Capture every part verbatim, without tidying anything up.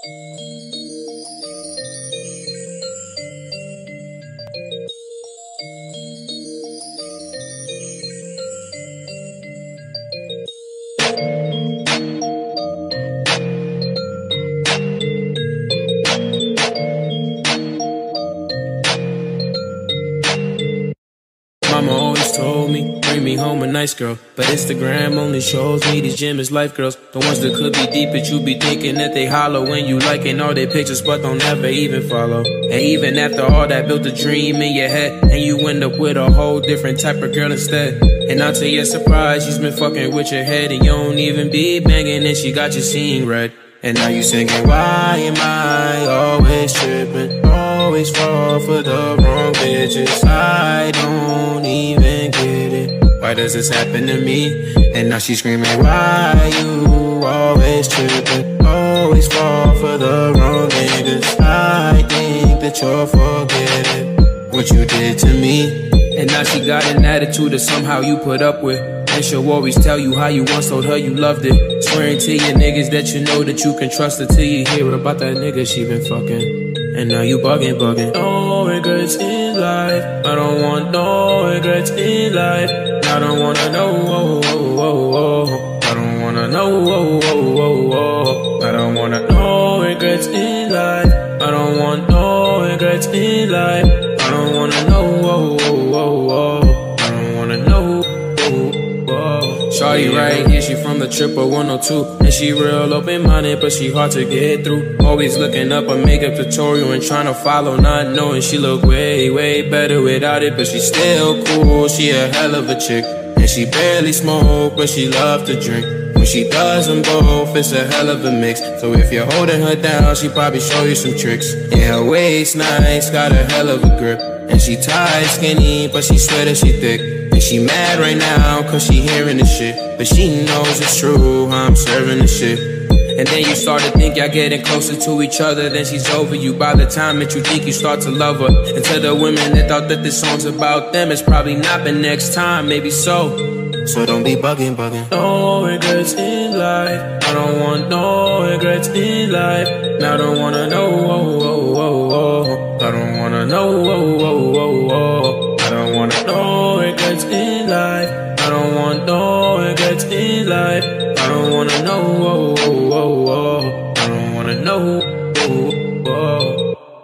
Mama always told me, bring me home a nice girl. But Instagram only shows me these gym is life girls. The ones that could be deep, but you be thinking that they hollow when you liking all their pictures, but don't ever even follow. And even after all that, built a dream in your head, and you end up with a whole different type of girl instead. And now to your surprise, she's been fucking with your head, and you don't even be banging, and she got you seeing red. And now you singing, why am I always tripping? Always fall for the wrong bitches. I don't even get it. Why does this happen to me? And now she's screaming, why you always tripping? Always fall for the wrong niggas. I think that you're forgetting what you did to me. And now she got an attitude that somehow you put up with. And she'll always tell you how you once told her you loved it. Swearing to your niggas that you know that you can trust her till you hear about that nigga she been fucking. And now you bugging, bugging. No regrets in life. I don't want no regrets in life. I don't wanna know, oh, oh, oh, oh. I don't wanna know, oh, oh, oh, oh. I don't wanna no regrets in life. I don't want no regrets in life. I don't wanna know, oh, oh, oh, oh. I don't wanna know, oh, oh. Shawty right here, she from the triple one oh two. And she real open-minded, but she hard to get through. Always looking up a makeup tutorial and trying to follow, not knowing she look way, way better without it. But she still cool, she a hell of a chick. And she barely smoke, but she love to drink. When she does them both, it's a hell of a mix. So if you're holding her down, she probably show you some tricks. Yeah, her waist nice, got a hell of a grip. And she tight, skinny, but she swear that she thick. And she mad right now, cause she hearing this shit. But she knows it's true, how I'm serving the shit. And then you start to think y'all getting closer to each other. Then she's over you by the time that you think you start to love her. And to the women that thought that this song's about them, it's probably not, but next time, maybe so. So don't be bugging, bugging. No regrets in life. I don't want no regrets in life. I don't wanna know, oh, oh, oh, oh. I don't wanna know, oh, oh, oh, oh. I don't wanna no regrets in life. I don't want no regrets in life. I don't wanna know, oh, oh, oh, oh. I don't wanna know, oh, oh.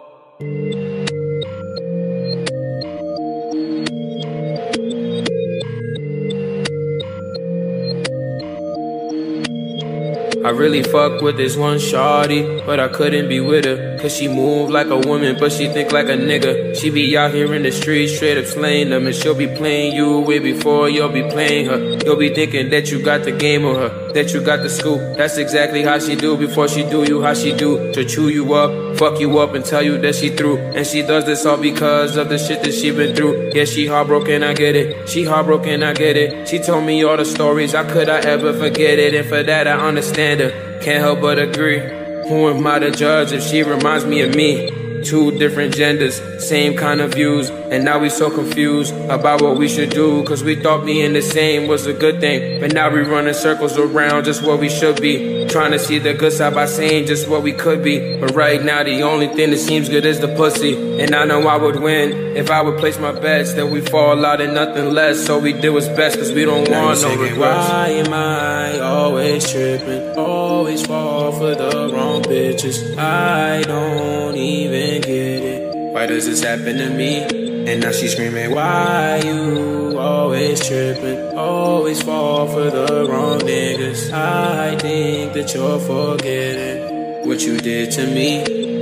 I really fuck with this one shawty, but I couldn't be with her. Cause she move like a woman, but she think like a nigga. She be out here in the streets, straight up slaying them. And she'll be playing you way before you'll be playing her. You'll be thinking that you got the game on her, that you got the scoop. That's exactly how she do before she do you, how she do. To chew you up, fuck you up and tell you that she through. And she does this all because of the shit that she been through. Yeah, she heartbroken, I get it. She heartbroken, I get it. She told me all the stories, how could I ever forget it? And for that I understand her, can't help but agree. Who am I to judge if she reminds me of me? Two different genders, same kind of views. And now we so confused about what we should do. Cause we thought being the same was a good thing. But now we running circles around just what we should be. Trying to see the good side by saying just what we could be. But right now the only thing that seems good is the pussy. And I know I would win if I would place my bets. Then we fall out and nothing less. So we did what's best cause we don't want no regrets. Why am I always tripping? Always fall for the wrong bitches. I don't even get it. Why does this happen to me? And now she's screaming, why you always tripping? Always fall for the wrong niggas. I think that you're forgetting what you did to me.